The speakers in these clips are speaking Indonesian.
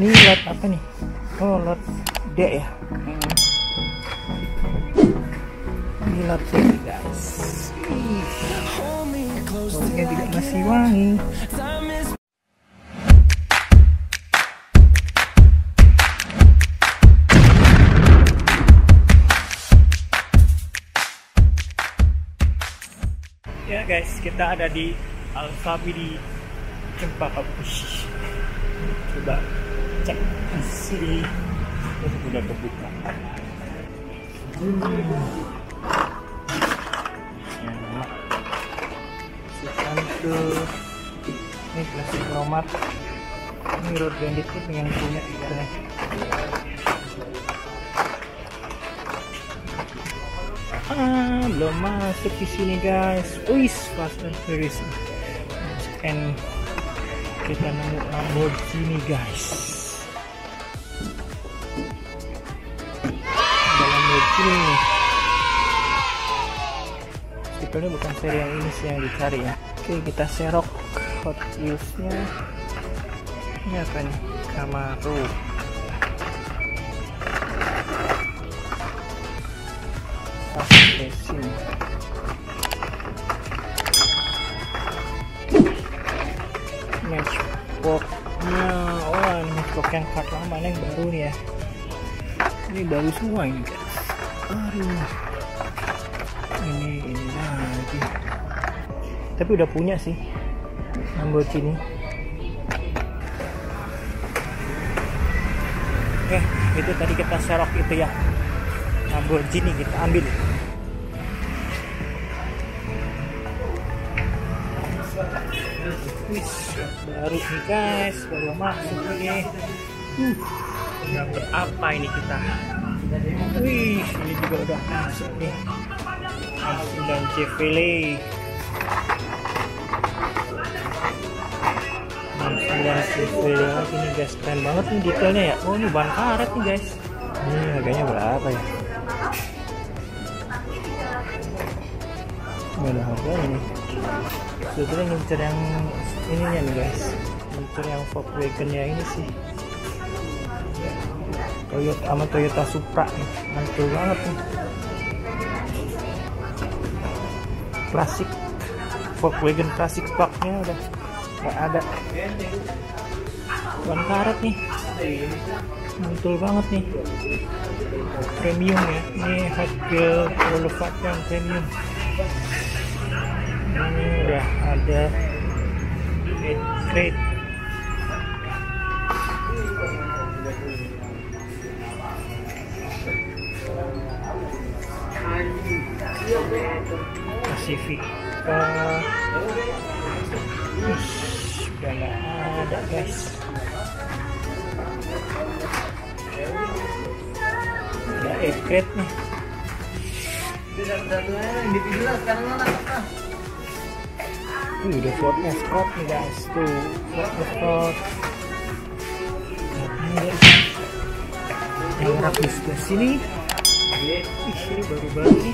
Ini lot apa nih? Oh, lot D ya. Ini lot D guys. Baunya juga masih wangi. Ya guys, kita ada di Alfabi di Cempaka Putih. Coba cek di sini. Udah kebuka. Ini plastik kromat. Ini road bandit tuh pengen punya ikannya. Belum masuk di sini guys. Wih, Fast and Furious. And kita nemu Lamborghini guys. Ada Lamborghini nih. Sebetulnya bukan seri yang ini sih yang dicari ya. Oke, kita serok Hot Wheels nya. Ini apa nih? Camaro. Racing. Matchbox-nya, oh ini matchbox yang kart lama, yang baru nih ya. Ini baru semua ini guys. Aduh, ini lagi. Tapi udah punya sih Lamborghini. Oke, itu tadi kita serok itu ya. Lamborghini kita ambil. Wih, baru nih guys, baru masuk ini. Dapat apa ini kita? Wih, ini juga udah masuk nih. Dan Chevrolet. Dan Chevrolet lagi nih guys, keren banget nih detailnya ya. Oh, ini ban karet nih guys. Ini harganya berapa ya? Berapa harganya nih? Sebetulnya ngincer yang ininya nih guys, ngincer yang Volkswagen ya ini sih. Toyota sama Toyota Supra nih, mantul banget nih. Klasik Volkswagen klasik paknya udah nggak ada. Ban karet nih, mantul banget nih. Premium ya, ini Hot Wheels Boulevard yang premium. Ini udah ada crate. Pacifica udah nggak ada guys. Ada crate nih. Udah Ford Escort nih guys, tuh Ford Escort. Yang rapis ke sini. Ini baru-baru nih.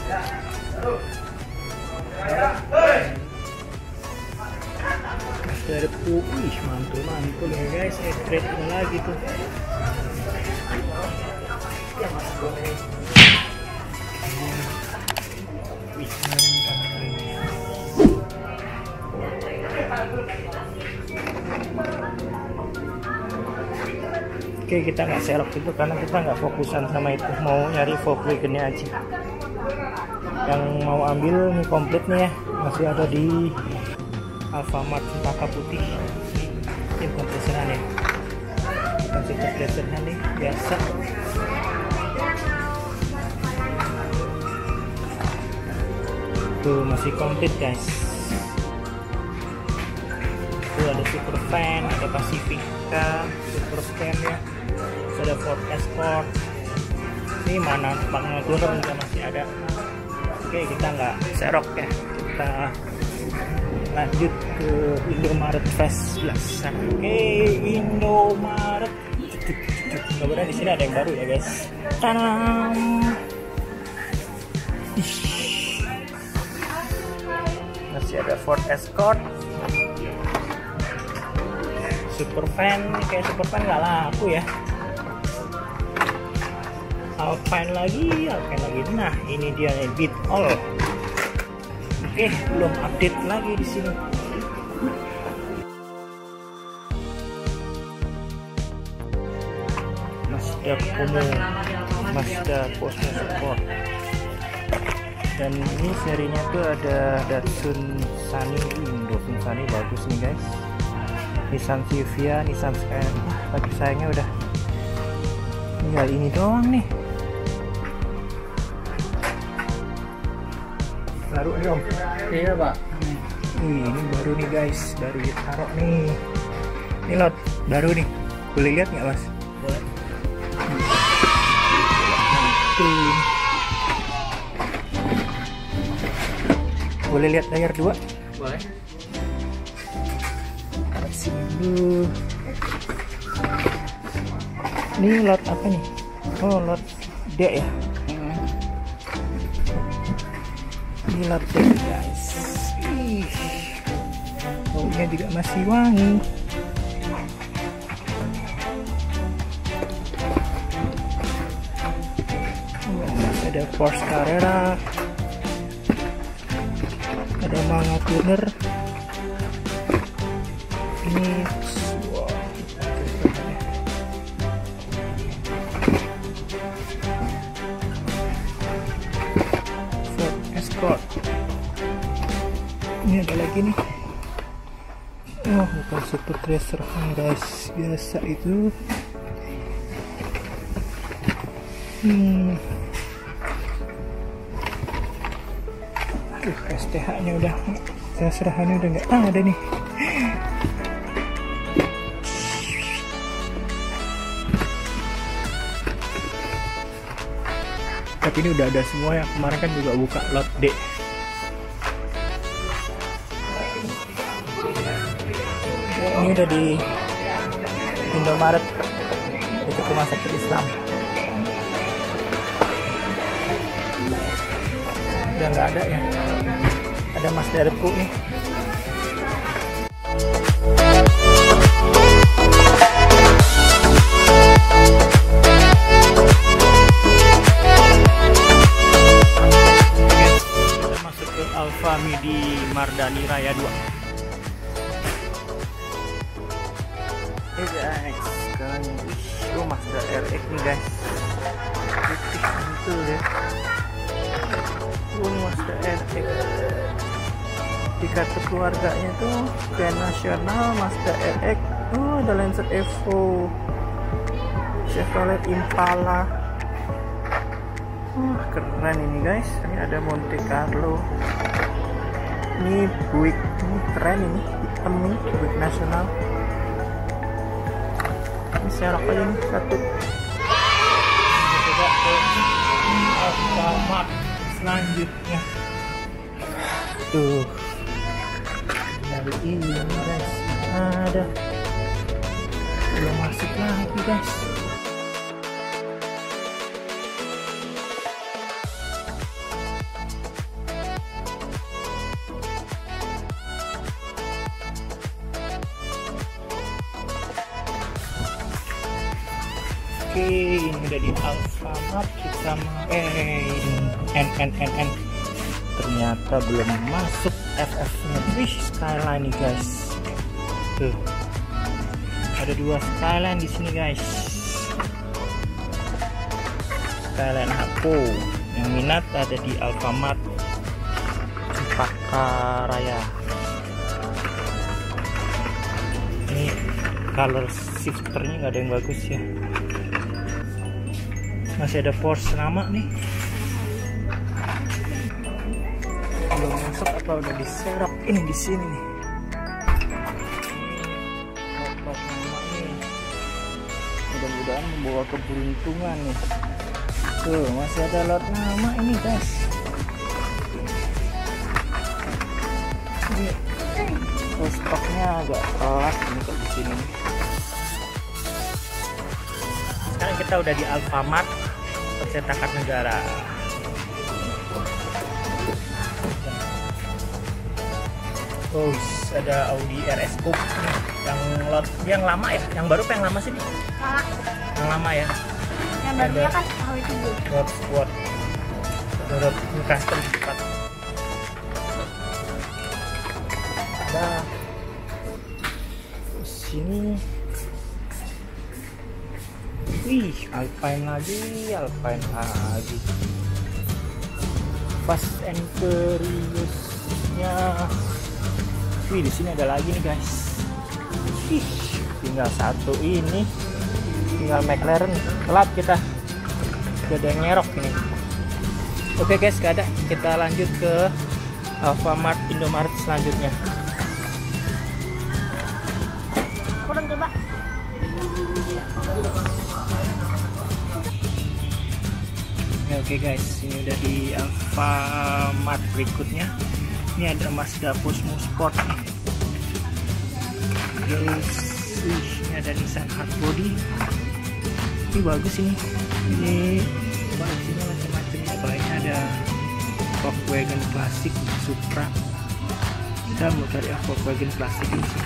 Ada wih, mantul ya guys. Crate lagi tuh. Oke, kita nggak serok itu karena kita nggak fokusan sama itu, mau nyari Volkswagen-nya aja. Yang mau ambil ini komplit nih ya, masih ada di Alfamart Cempaka Putih. Ini bukan pesanan ya, bukan pesanan nih, biasa. Tuh masih komplit guys. Tuh ada Supervan, ada Pacifica, Supervan ya. Terus ada Ford Escort. Ini mana paknya turun juga masih ada. Oke, kita nggak serok ya, kita lanjut ke Indomaret Fest 11. Oke, Indomaret. Mudah-mudahan di sini ada yang baru ya guys. Tanam. Masih ada Ford Escort, Superfan, kayak Superfan nggak laku ya. Alpine lagi. Nah, ini dia nih, Beat All. Oke, belum update lagi di sini. Mazda Kumo, Mazda Cosmo Sport. Dan ini serinya tuh ada Datsun Sunny. Datsun Sunny bagus nih guys. Nissan Silvia, Nissan Skyline. Tapi sayangnya udah tinggal ini doang nih. Baru nih om. Iya pak. Ini baru nih guys, baru ditaruh nih. Ini lot baru nih. Boleh lihat nggak mas? Boleh. Boleh lihat layar 2? Boleh. Sini dulu. Ini lot apa nih? Oh, lot D ya. Ini lot D guys. Ih, baunya juga masih wangi. Ada Porsche Carrera, ada Manga Tuner. Ini wow. Ford Escort. Ini ada lagi nih. Oh, bukan Super Tracer guys, biasa itu. STH nya udah serahannya udah nggak ada nih. Tapi ini udah ada semua ya, kemarin kan juga buka lot D. Ini udah di Indomaret, itu Rumah Sakit Islam. Udah nggak ada ya. Ada Mazda Revo nih. Kita masuk ke Alfa Midi Mardani Raya 2. Hey guys, sekarang itu Mazda RX nih guys. Putih mantul ya. Mazda RX di kartu keluarganya tuh Grand Nasional, Mazda RX. Oh, ada Lancer Evo, Chevrolet Impala. Keren ini guys. Ini ada Monte Carlo. Ini Buick, ini keren ini, hitam nih, Buick Nasional. Ini serok aja nih satu. Coba ke Alfamart selanjutnya. Tuh, dari ini guys, ada belum masuk lagi guys. Oke, ini udah di Alfamart sama N. Ternyata belum masuk FF-nya. Wih, Skyline nih guys. Tuh, ada 2 Skyline di sini guys. Skyline Hapo. Yang minat ada di Alfamart Cempaka Raya. Ini color shifternya nggak ada yang bagus ya. Masih ada Porsche nama nih. Belum masuk apa udah diserap ini di sini nih. Lot nama nih. Mudah-mudahan membawa keberuntungan nih. Tuh, masih ada lot nama ini guys. Ini stoknya agak telat nih kok di sini. Sekarang kita udah di Alfamart Percetakan Negara. Oh, ada Audi RS Coupe yang pilot yang lama ya, yang baru apa yang lama sih nih? Lama. Yang lama ya. Yang barunya kan HW7. World Sport. Menurut custom 4. Nah, sini. Wih, Alpine lagi. Fast and Furious-nya. Wih, di sini ada lagi nih guys. Ih, tinggal satu ini. Tinggal McLaren. Telat kita. Udah ada yang nyerok ini. Oke guys, gak ada. Kita lanjut ke Alfamart, Indomaret selanjutnya. Kurang coba. Ya, oke guys, ini udah di Alfamart berikutnya. Ini ada Mazda Cosmo Sport. Guys, ini ada Nissan Hardbody. Ini bagus ini. Ini bajunya macam-macam ya. Selainnya ada Volkswagen klasik Supra. Kita mau cari Volkswagen klasik ini sih.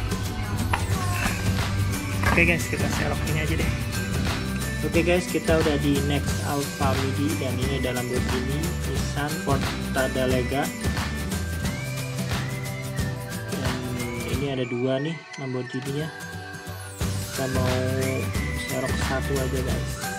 Oke guys, kita serok ini aja deh. Oke guys, kita udah di next Alfa Midi dan ini ada Lamborghini Nissan Portadalega. Dan ini ada dua nih Lamborghini-nya. Kita mau serok satu aja guys.